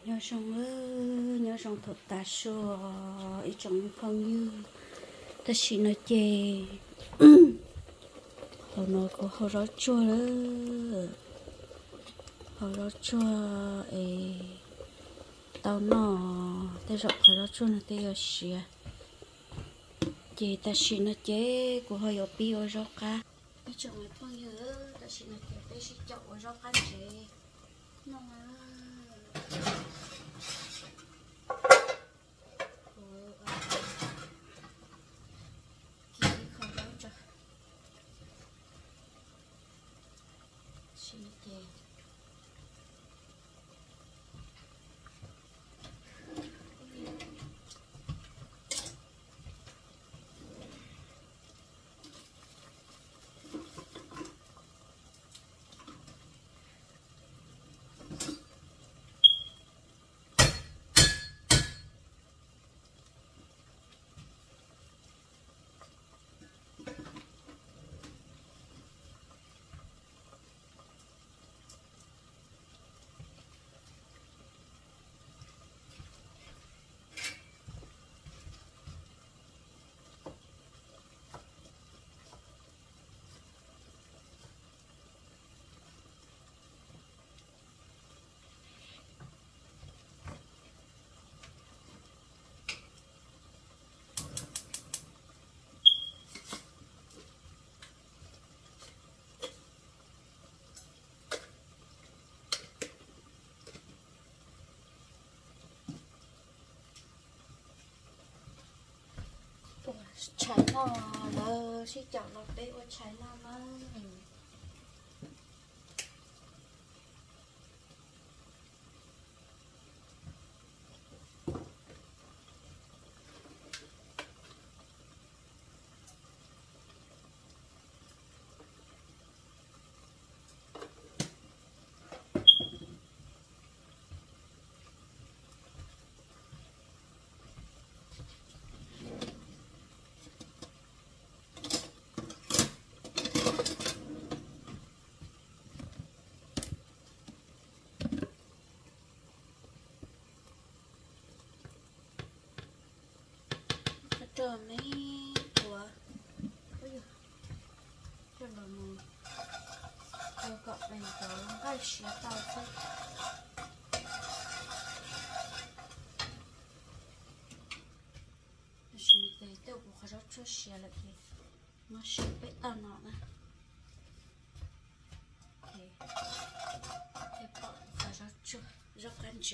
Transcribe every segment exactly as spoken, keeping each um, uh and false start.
nhớ xong ơ nhớ xong thật ta xưa ít trong con như ta chỉ nói chê họ nói có họ rõ chua đó họ rõ chua ấy tao nó ta rõ họ rõ chua là ta ở xìa chê ta chỉ nói chê của họ ở pi ở rõ cá ít trong cái con như ta chỉ nói chê ta chỉ chọn ở rõ cá chê nó trái nó lơ chỉ chọn nó bé ở trái nó nó trời mấy của ôi giời trời là mù tôi cọ mình có cái xé tao thôi xin cái tôi cũng khó cho xé lại thì nó xé bị tao nọ nè thì thì bỏ khó cho rất ăn chế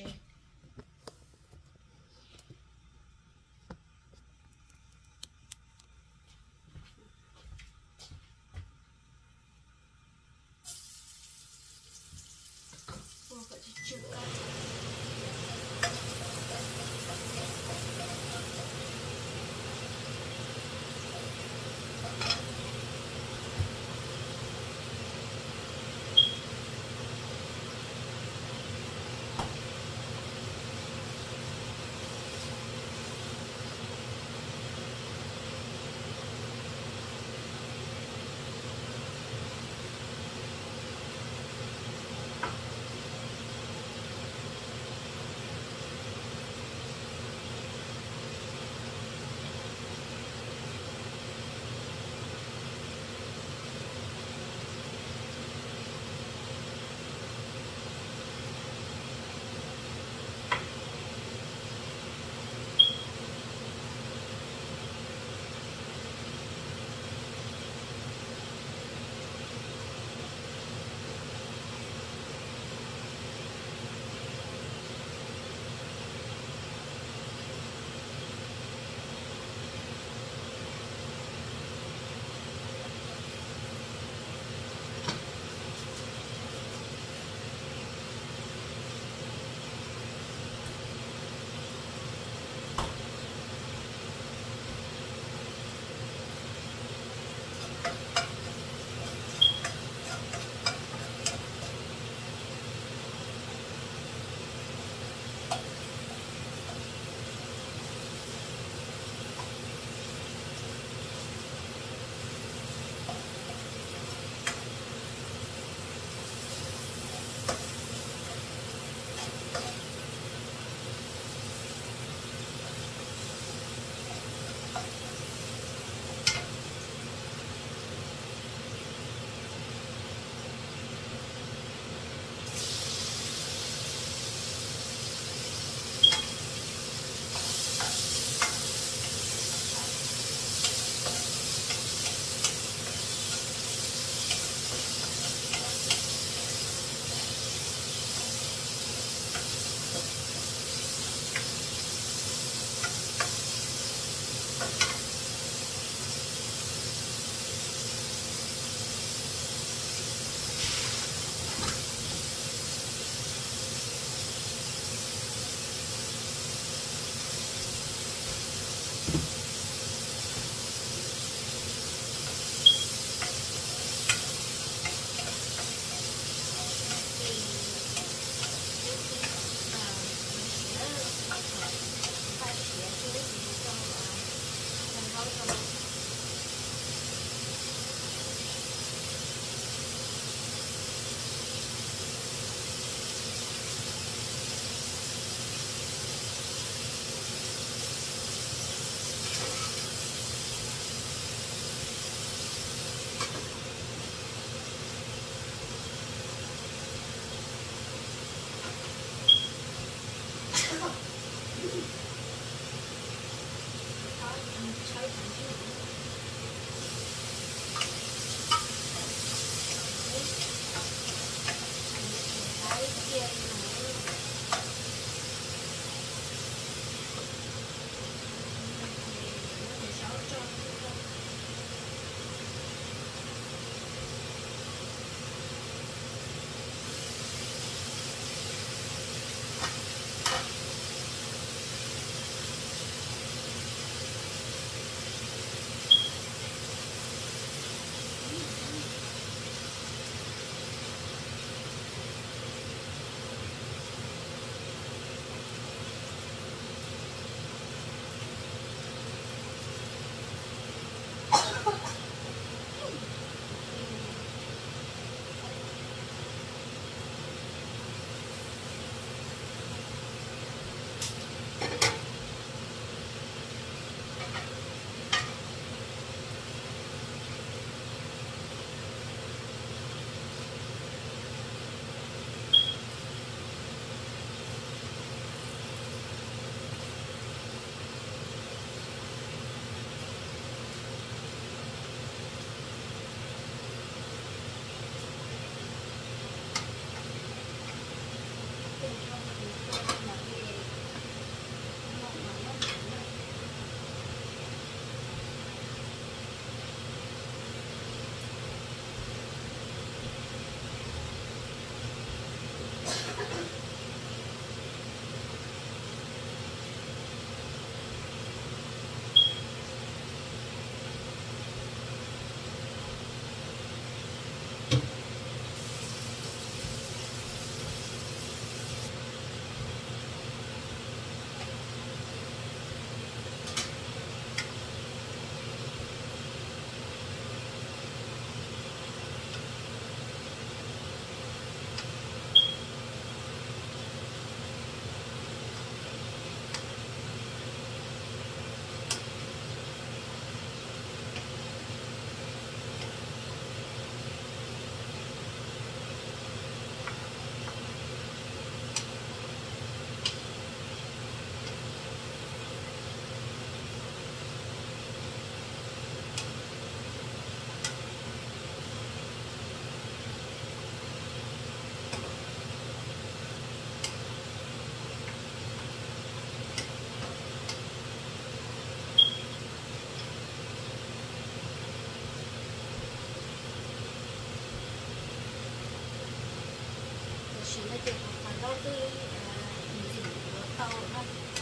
đó tôi gì tàu đó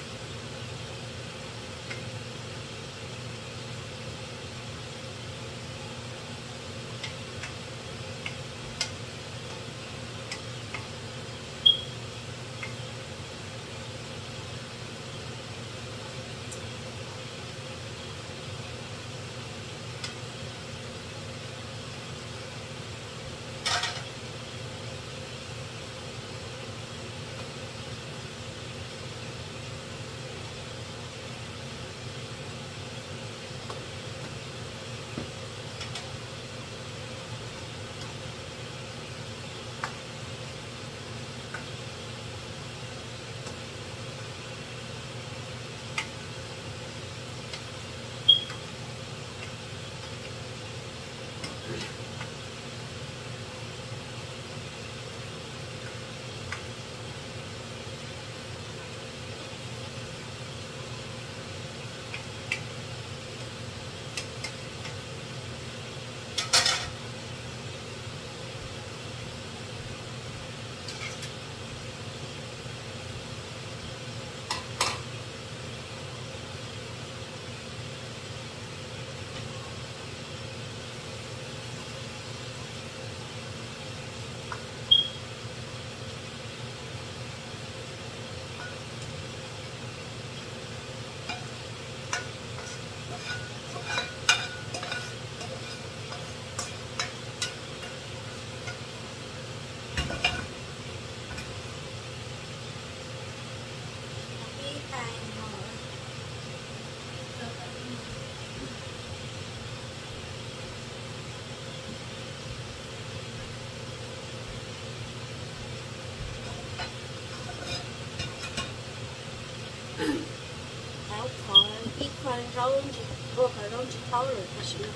áo khỏi ít khoan rau chỉ cô phải rau chỉ tao rồi phải chứ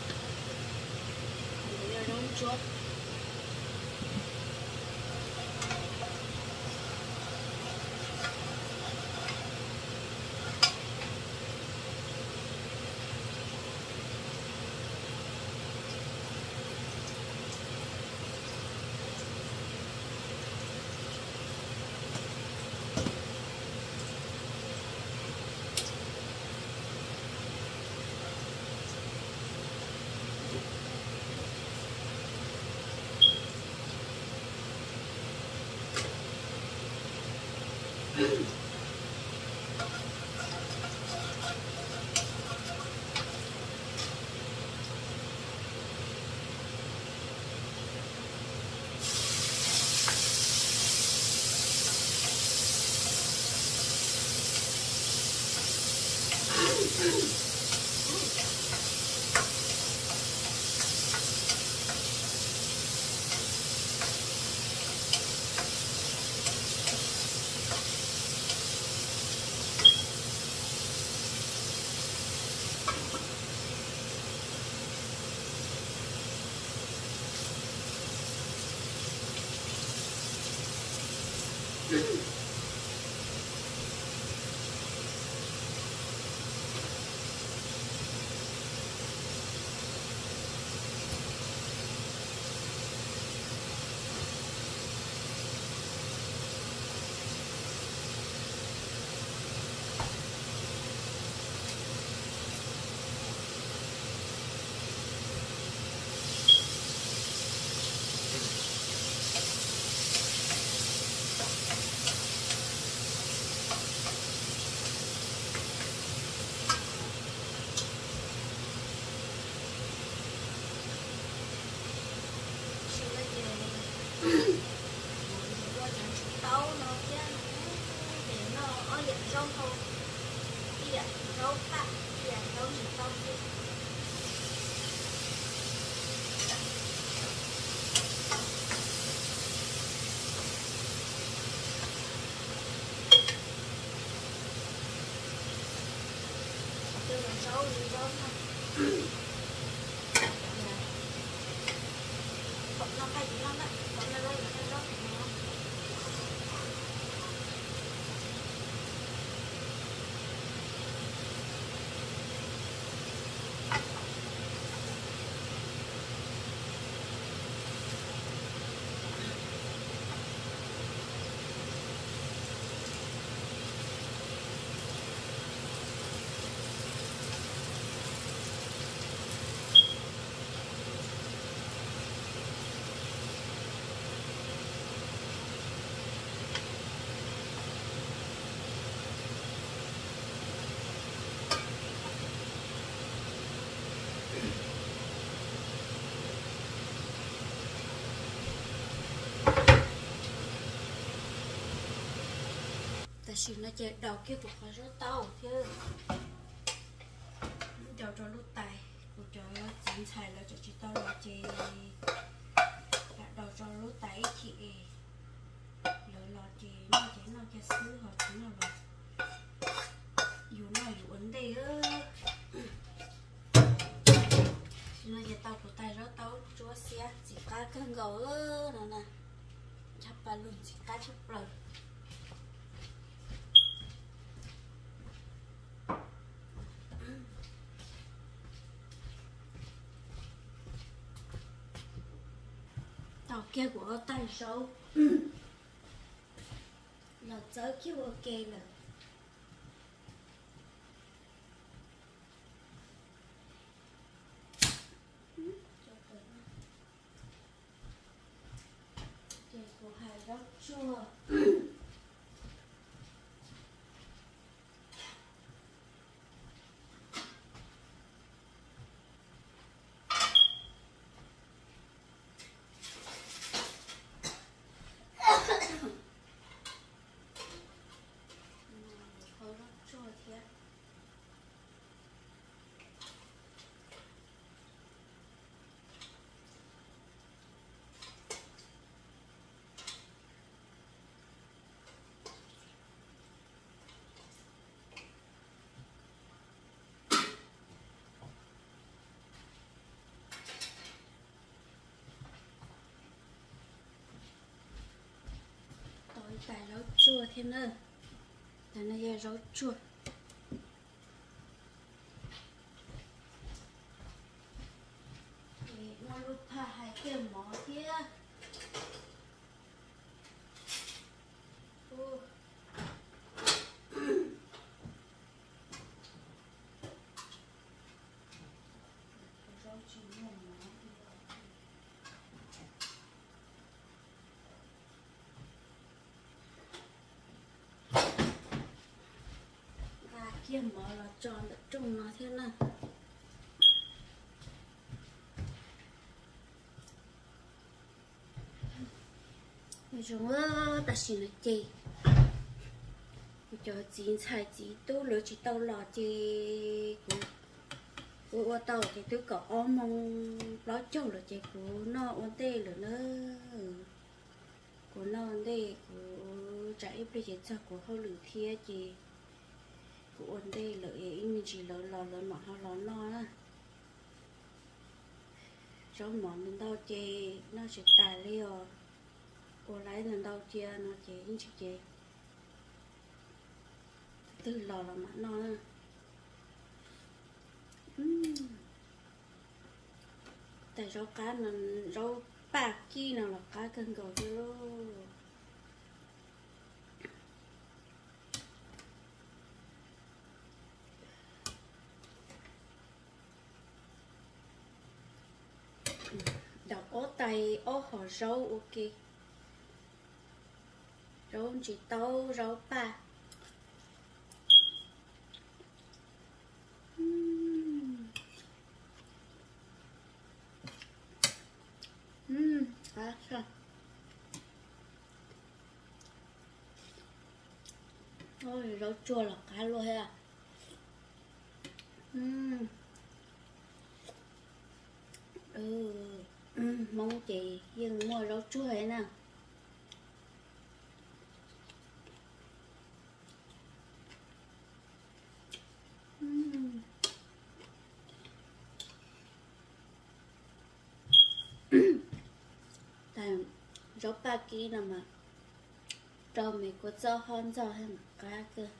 bây giờ rau chuột xí nó chạy đầu kia của khó rất tao chứ đầu cho lúc tay của cho chính xài là cho chị tao là chị đầu cho lúc tay chị lỡ lọt chị nó chị nó cái xứ họ chỉ nó là dù nó dù vấn đề ơ nó giờ tao của tay rất tao chúa xe chỉ cá cân gấu ơ nè nè chắp ba luôn chỉ cá chắp lời tao kia của tay sâu là chớ kêu ok là cái của hai rất chua tại rau chua thêm nữa tại nó ra rau chua thì nó lúc tha hai cái mỏ kia rau chua mỏ kia mở là tròn được trông nó thế nào bây giờ ta xin là chị cho chín xài chỉ tôi lỡ chỉ tao lò chị của của tao thì tôi có mong nó trông là chị của nó ổn tê rồi nữa của nó ổn tê của chạy bây giờ sao của họ lử thia chị của ổn đây lợi mình chỉ lợi lò lợi mà họ lò no á trong món mình đau chê nó sẽ tài liều của lấy lần đau chia nó chê những chiếc chê từ lò là mà no á tại rau cá là rau bạc chi nào là cá cân cầu chứ đọc ố tay ố họ rau ok rau chỉ tao rau ba ừm à sao ôi rau chua là cá luôn ha ừm ừ ừ, mong chị dừng mua rau chua ấy nè uhm. tại rau ba ký nào mà rau mình có cho hơn cho hay mà cá cơ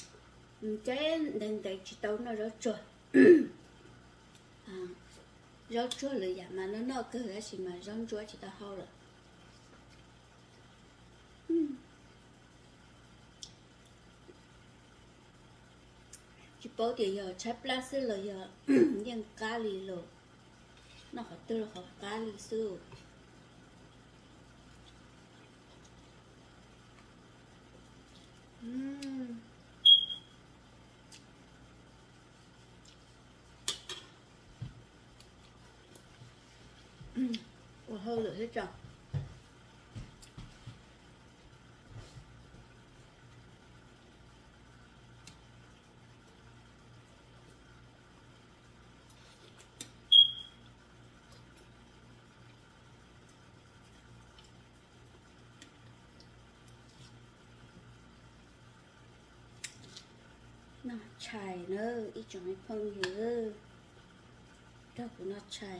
cái đèn tay chỉ tao nó rất chua à, rau chua lười giảm mà nó nó cơ cái gì mà rau chua chỉ ta hao rồi. Chỉ bảo thì giờ trái plus là giờ nhưng cá lì rồi nó phải tư là phải cá lì sư. Uhm. Ủa hơi lửa hết rồi. Nó chảy nữa, ít chọn cái phân dữ. Đó của nó chảy.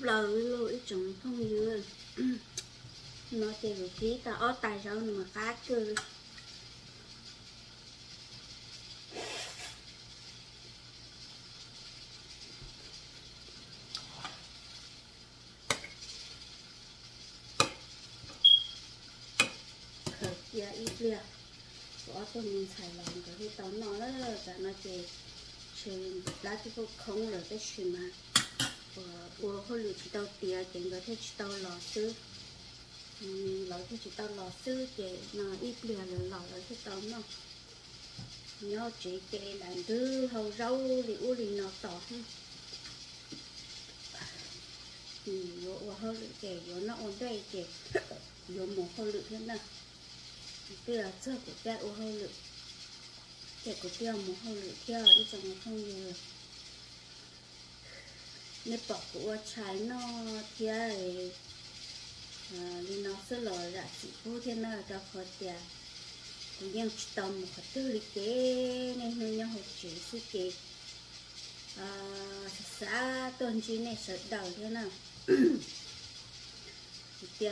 lời lỗi chúng không như nó chơi được tí ta ó tài sao mà cá cơ khởi kia ít liệt có tôi mình xài lòng cái cái tao nó đó là nó chơi chơi lá cái cô không là cái gì mà ủa hồi lửa chỉ tao tía chuyện có thể chỉ tao lò sư lò thì chỉ tao lò sư để nó ít liệt là lò là cái tao nó nhớ chỉ cái làm thứ hầu rau thì u thì nó tỏ hơn thì vô hơi lửa kể vô nó ổn đây kể vô một hơi lửa thế nào bây giờ chưa của cha ô hơi lửa kể của tiêu một hơi lửa theo ít trong nó không nhiều nếu bỏ của trái nó thì đi nó sẽ lò ra chỉ vô thế nào cho khó tiền cũng như chỉ tầm một cái tư lịch kế nên hơi nhau học chỉ sự kế xã tuần chỉ này sợ đầu thế nào thì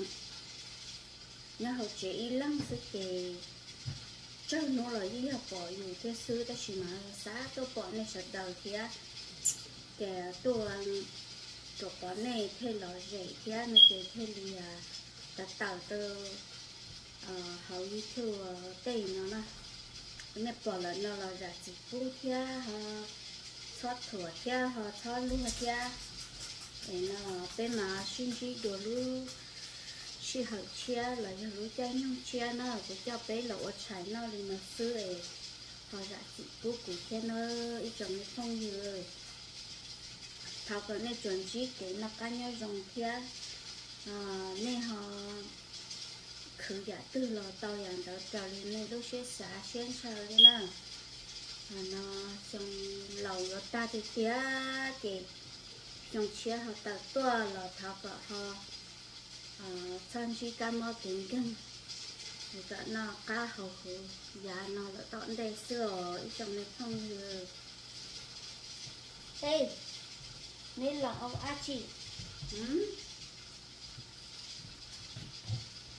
nhau học chỉ lắm sự kế cho nó là gì học bỏ dù cái sư ta chỉ mà xã tôi bỏ này sợ đầu thì kẻ tôi chỗ có này thay lò rẻ thì nó sẽ thay lì ta tạo từ hậu như thừa tây nó nè nên bỏ lợn nó là rẻ chỉ phú thia họ xót thủa thia họ xót luôn thia để nó bên mà xin chỉ đồ lu chỉ hậu chia là cho lu trái nhung chia nó của cho bé lỗ trái nó thì nó xưa để họ rẻ chỉ phú của thia nó ít trong cái phong như rồi thảo cái này chuẩn chỉ cái nó cá nhau rồng thia nên họ khử giả tư lò tàu dạng đó trở lên này lúc sẽ xả xuyên sao thế nào nó trong lầu nó ta thì tía cái trong chia họ ta to là thảo vợ họ sang chi cam mau kính cân rồi nó cá hậu hữu giá nó là tọn đây xưa trong này không nhiều đây nên là ông á chị